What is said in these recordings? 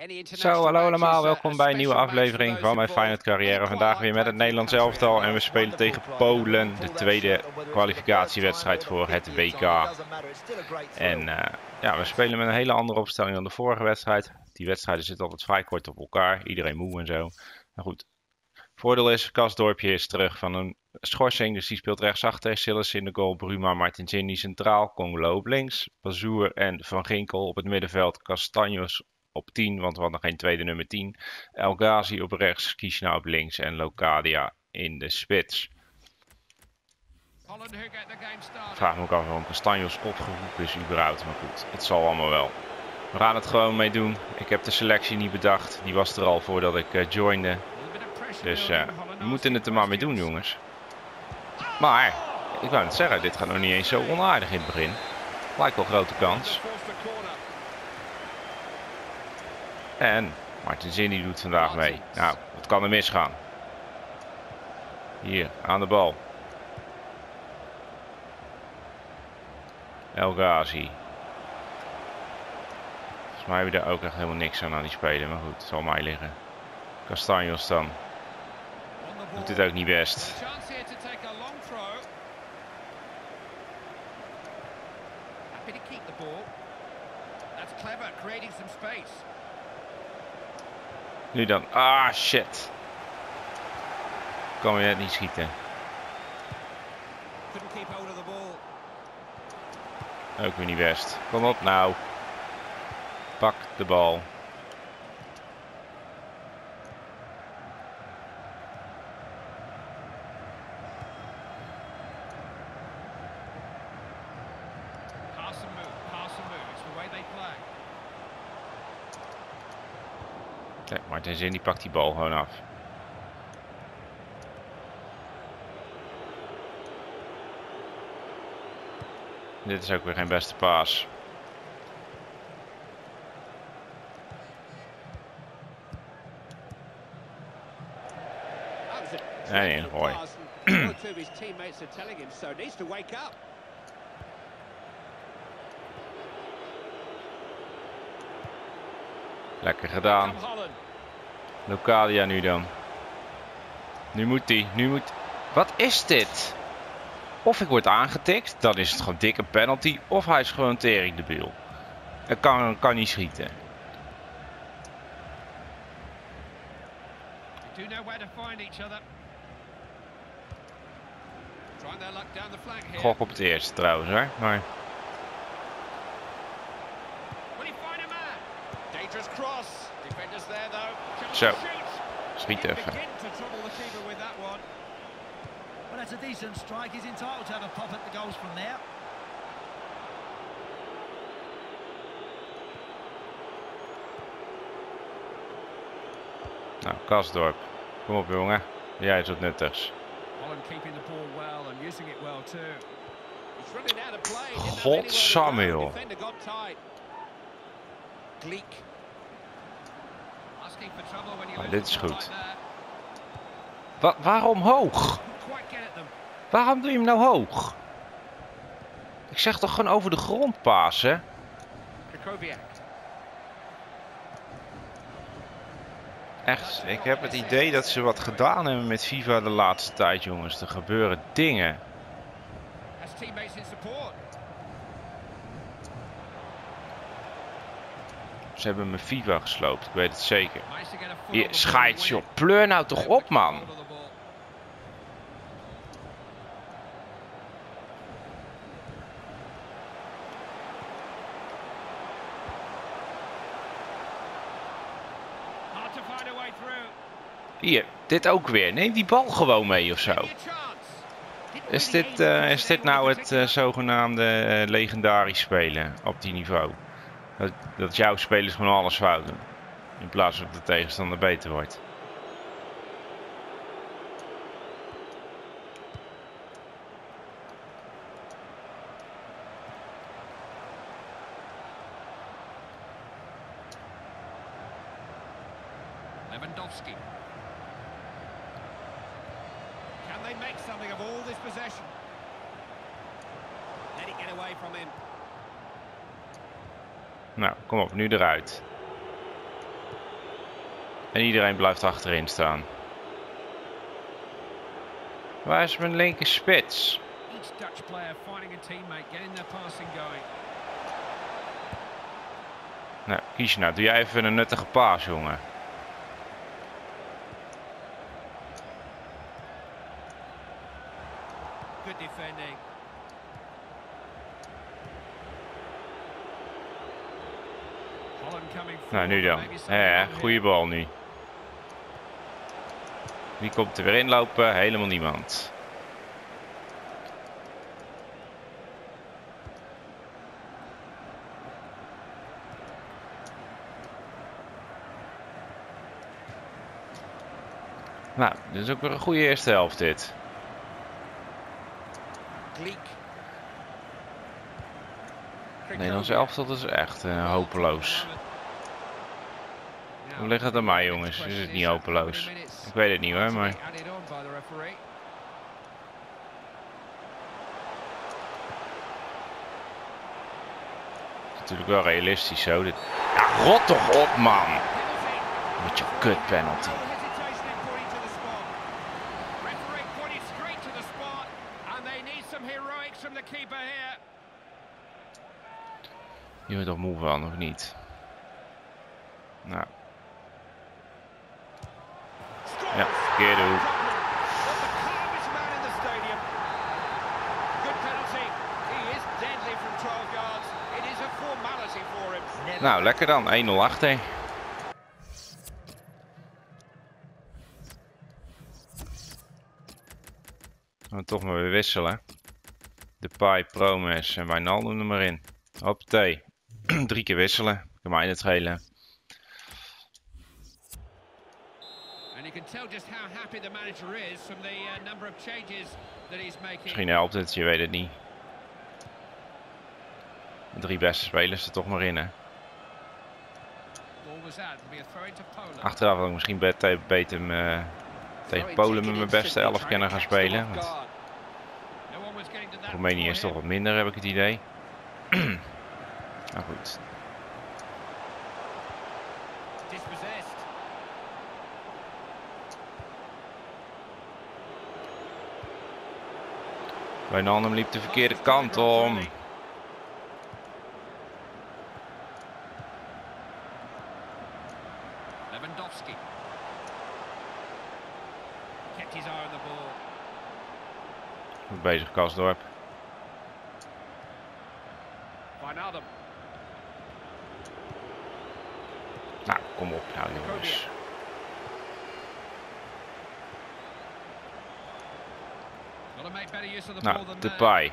Zo, hallo allemaal, welkom bij een nieuwe aflevering van mijn Feyenoord carrière. Vandaag weer met het Nederlands elftal en we spelen tegen Polen, de tweede kwalificatiewedstrijd voor het WK. En ja, we spelen met een hele andere opstelling dan de vorige wedstrijd. Die wedstrijden zitten altijd vrij kort op elkaar, iedereen moe en zo. Maar goed, voordeel is, Karsdorpje is terug van een schorsing, dus die speelt rechtsachter. Sillis in de goal, Bruma, Martins centraal, Congolo op links, Bazoer en Van Ginkel op het middenveld, Castanjos op 10, want we hadden geen tweede nummer 10. El Ghazi op rechts, Kishna op links en Locadia in de spits. Ik vraag me ook af waarom Castanjos opgeroepen is überhaupt, maar goed, het zal allemaal wel. We gaan het gewoon mee doen. Ik heb de selectie niet bedacht, die was er al voordat ik joinde. Dus we moeten het er maar mee doen, jongens. Maar, ik wou net zeggen, dit gaat nog niet eens zo onaardig in het begin. Lijkt wel een grote kans. En Martins doet vandaag mee. Nou, wat kan er misgaan? Hier, aan de bal. El Ghazi. Volgens mij hebben we daar ook echt helemaal niks aan die spelen. Maar goed, het zal mij liggen. Castanjos dan. Doet het ook niet best. Nu dan. Ah, shit. Kan weer net niet schieten. Ook weer niet best. Kom op nou. Pak de bal. Kijk, Martins die pakt die bal gewoon af. Dit is ook weer geen beste paas. Nee, ingooi. Lekker gedaan. Locadia nu dan. Nu moet hij. Wat is dit? Of ik word aangetikt, dan is het gewoon dikke penalty. Of hij is gewoon teringdebiel. Hij kan niet schieten. Gok op het eerste trouwens hoor. Maar... Zo. Schiet even. Nou, Karsdorp. Kom op jongen. Jij is wat nuttigs. Godsamme joh. Oh, dit is goed. Waarom hoog? Waarom doe je hem nou hoog? Ik zeg toch gewoon over de grond pasen? Echt, ik heb het idee dat ze wat gedaan hebben met FIFA de laatste tijd, jongens. Er gebeuren dingen. Ze hebben mijn FIFA gesloopt, ik weet het zeker. Hier, scheids joh, pleur nou toch op man. Hier, dit ook weer. Neem die bal gewoon mee of zo. Is dit nou het zogenaamde legendarisch spelen op die niveau? Dat jouw spelers gewoon alles fout doen. In plaats van dat de tegenstander beter wordt. Lewandowski. Can they make something of all this possession? Let it get away from him. Nou, kom op, nu eruit. En iedereen blijft achterin staan. Waar is mijn linker spits? Nou, kies nou. Doe jij even een nuttige paas, jongen. Good defending. Nou, nu dan. Goede bal nu. Wie komt er weer inlopen? Helemaal niemand. Nou, dit is ook weer een goede eerste helft dit. Nederlands elftal is echt hopeloos. Hoe ligt het aan mij, jongens? Is het niet hopeloos? Ik weet het niet hoor, maar... Het is natuurlijk wel realistisch zo. Dit... Ja, rot toch op, man! Met je kut penalty. Je bent toch moe van, of niet? Nou. Ja, verkeerde hoek. Nou, lekker dan. 1-0 achter. Gaan we toch maar weer wisselen. Depay, Promes en Wijnaldum er maar in. Hoppatee. 3 keer wisselen. Kan mij het schelen. Misschien helpt het, je weet het niet. De 3 beste spelers er toch maar in, hè. Achteraf had ik misschien beter tegen Polen met mijn beste 11 kunnen gaan spelen. Want Roemenië is toch wat minder, heb ik het idee. Nou goed. Wijnaldum liep de verkeerde kant om. Lewandowski. Goed bezig, Kasdorp. Nou, kom op nou jongens. Nou, Depay.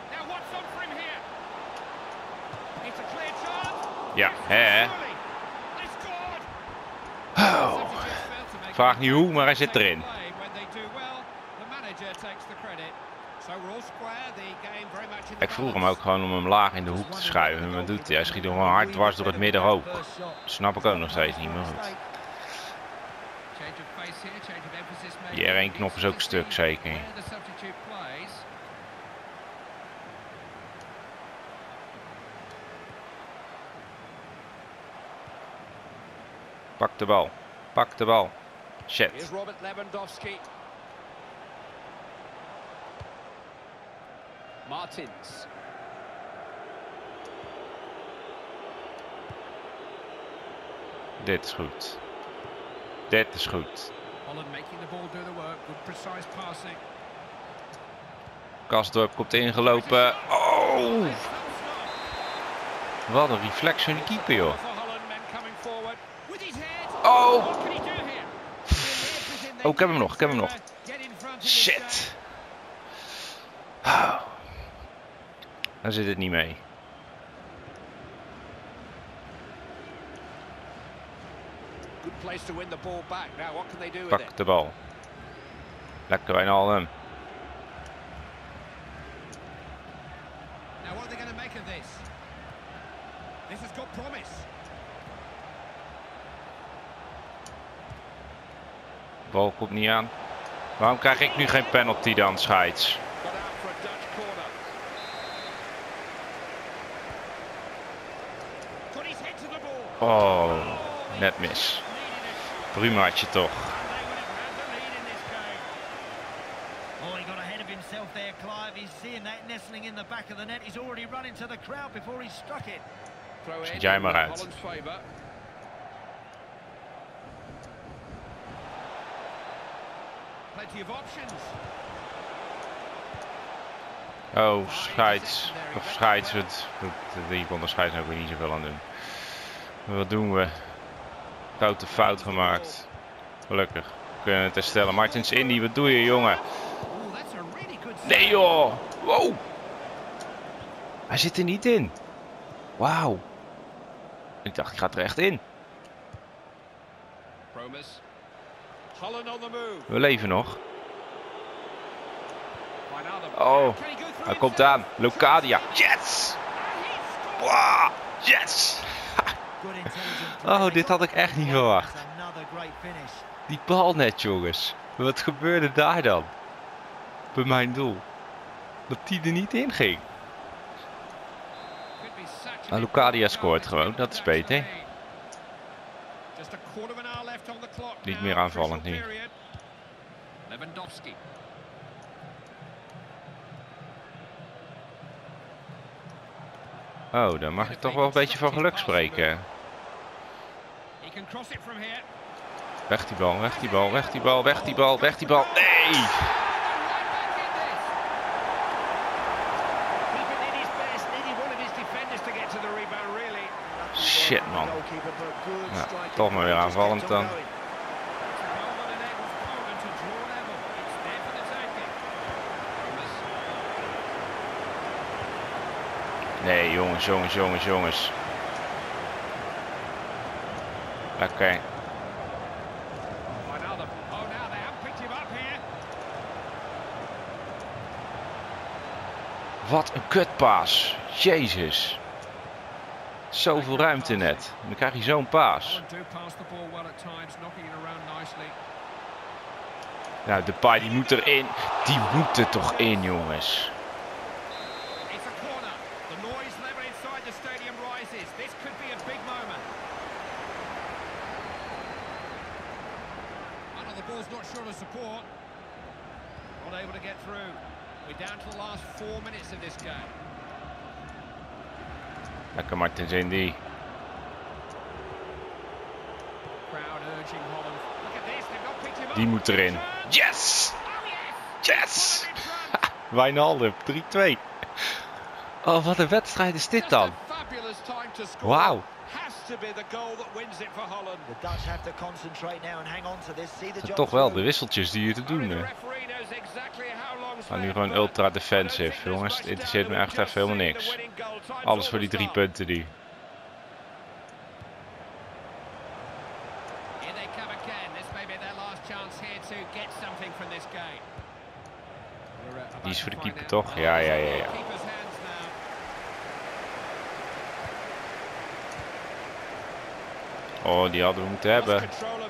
Ja, hè? Oh. Ik vraag niet hoe, maar hij zit erin. Ik vroeg hem ook gewoon om hem laag in de hoek te schuiven. Maar wat doet hij? Hij schiet hem gewoon hard dwars door het midden ook. Dat snap ik ook nog steeds niet, maar goed. Die R1-knop is ook stuk, zeker. Pak de bal. Pak de bal. Shit. Martins. Dit is goed. Dit is goed. Kasdorp komt ingelopen. Oh! Wat een reflex van die keeper, joh. Oh! Oh, ik heb hem nog, ik heb hem nog. Shit. Oh. Daar zit het niet mee. Pak de bal. Lekker Wijnaldum. De bal komt niet aan. Waarom krijg ik nu geen penalty dan, scheids? Oh, net mis. Primaatje toch. Oh, he got ahead of himself there, Clive. He's seeing that nestling in the back of the net. He's already run into the crowd before he struck it. Zet jij maar uit. Plenty of options. Oh, scheids. Of scheids. Die kon de scheids ook weer niet zoveel aan doen. Wat doen we? Grote fout gemaakt. Gelukkig. We kunnen het herstellen. Martins Indy, wat doe je, jongen? Nee, joh. Wow. Hij zit er niet in. Wauw. Ik dacht, hij gaat er echt in. We leven nog. Oh, hij komt aan. Locadia. Yes! Wow, yes! Oh, dit had ik echt niet verwacht. Die bal net, jongens. Wat gebeurde daar dan? Bij mijn doel. Dat die er niet in ging. Maar Locadia scoort gewoon. Dat is beter. Niet meer aanvallend nu. Oh, dan mag ik toch wel een beetje van geluk spreken. Weg die bal, weg die bal, weg die bal, weg die bal, weg die bal. Nee! Shit, man. Nou, toch maar weer aanvallend dan. Nee, jongens, jongens, jongens, jongens. Oké. Wat een kutpaas. Jezus. Zoveel ruimte net. Dan krijg je zo'n paas. Nou, Depay die moet erin. Die moet er toch in, jongens. Not short of support. Not able to get through. We're down to the last 4 minutes of this game. Lekker Martins Indy. Crowd urging Holland. Look at this, they've not picked him up. Die moet erin. Yes! Yes! Wijnaldum, 3-2. Oh, wat een wedstrijd is dit dan? Wauw. Toch wel de wisseltjes die je te doen. Maar nu gewoon ultra defensive, jongens. Het interesseert me echt even helemaal niks. Alles voor die 3 punten die. Die is voor de keeper, toch? Ja, ja, ja, ja. Oh, die hadden we moeten hebben.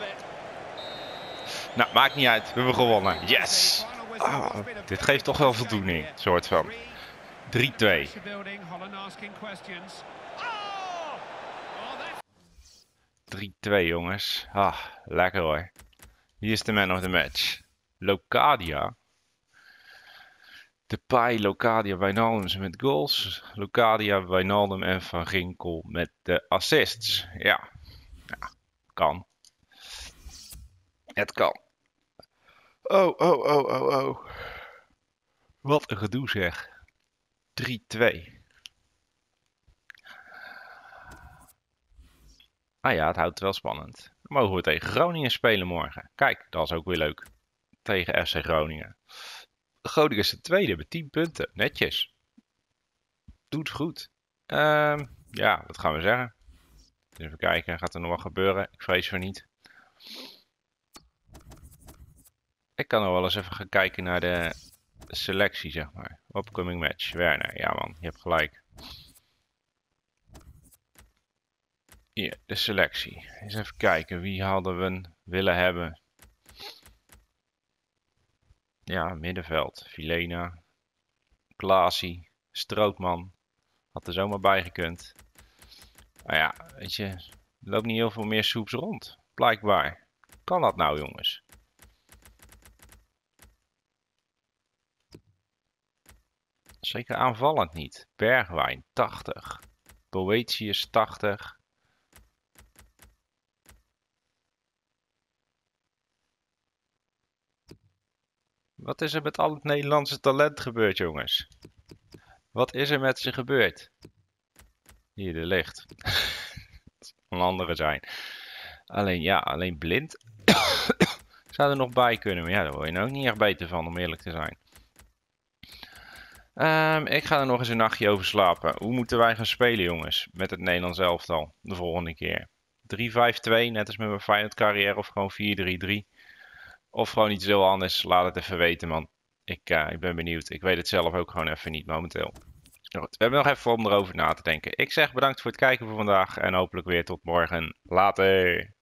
Nou, maakt niet uit. We hebben gewonnen. Yes! Oh, dit geeft toch wel voldoening. Soort van. 3-2. 3-2, jongens. Ah, lekker hoor. Hier is de man of the match. Locadia. Depay, Locadia, Wijnaldum met goals. Locadia, Wijnaldum en Van Ginkel met de assists. Ja. Ja, kan. Het kan. Oh, oh, oh, oh, oh. Wat een gedoe zeg. 3-2. Ah ja, het houdt het wel spannend. Dan mogen we tegen Groningen spelen morgen. Kijk, dat is ook weer leuk. Tegen FC Groningen. Groningen is de tweede met 10 punten. Netjes. Doet goed. Ja, wat gaan we zeggen? Even kijken, gaat er nog wat gebeuren? Ik vrees van niet. Ik kan nog wel eens even gaan kijken naar de selectie, zeg maar. Upcoming match. Werner, ja man, je hebt gelijk. Hier, de selectie. Eens even kijken, wie hadden we willen hebben? Ja, middenveld. Vilena, Klaasie, Strootman. Had er zomaar bij gekund. Maar ja, weet je, er loopt niet heel veel meer soeps rond. Blijkbaar. Kan dat nou, jongens? Zeker aanvallend niet. Bergwijn 80. Boetius 80. Wat is er met al het Nederlandse talent gebeurd, jongens? Wat is er met ze gebeurd? Hier, de licht. Een andere zijn. Alleen, ja, alleen blind. Zou er nog bij kunnen, maar ja, daar word je nou ook niet echt beter van, om eerlijk te zijn. Ik ga er nog eens een nachtje over slapen. Hoe moeten wij gaan spelen, jongens? Met het Nederlands elftal. De volgende keer. 3-5-2, net als met mijn Feyenoord carrière. Of gewoon 4-3-3. Of gewoon iets heel anders. Laat het even weten, man. Ik ben benieuwd. Ik weet het zelf ook gewoon even niet momenteel. Goed, we hebben nog even om erover na te denken. Ik zeg bedankt voor het kijken voor vandaag. En hopelijk weer tot morgen. Later.